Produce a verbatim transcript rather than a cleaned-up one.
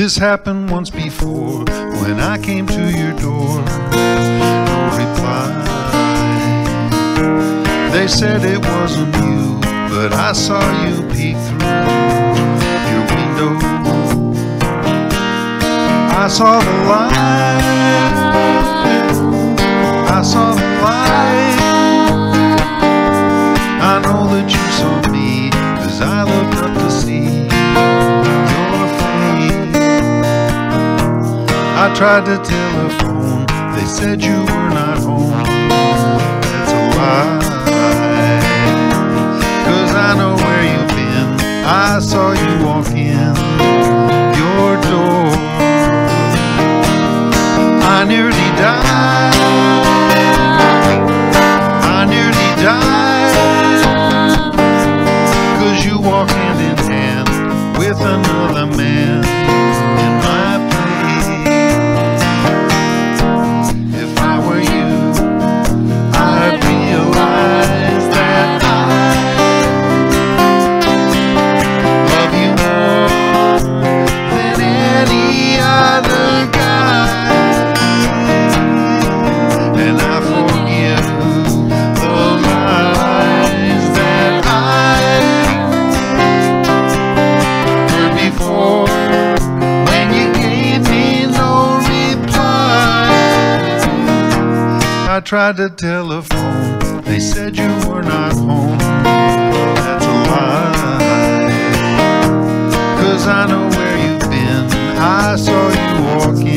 This happened once before when I came to your door. No reply. They said it wasn't you, but I saw you peek through your window. I saw the light. I saw the light. I know that you saw me, 'cause I looked up to see your face. I tried to telephone, they said you were not home. That's a lie, 'cause I know where you've been. I saw you walk in your door. I nearly died. I nearly died, 'cause you walk hand in hand with another man in my place. If I were you, I'd realize that I love you more than any other guy. And I forgive the lies that I heard before, when you gave me no reply. I tried to telephone, they said you were not home. That's a lie, 'cause I know where you've been. I saw you walking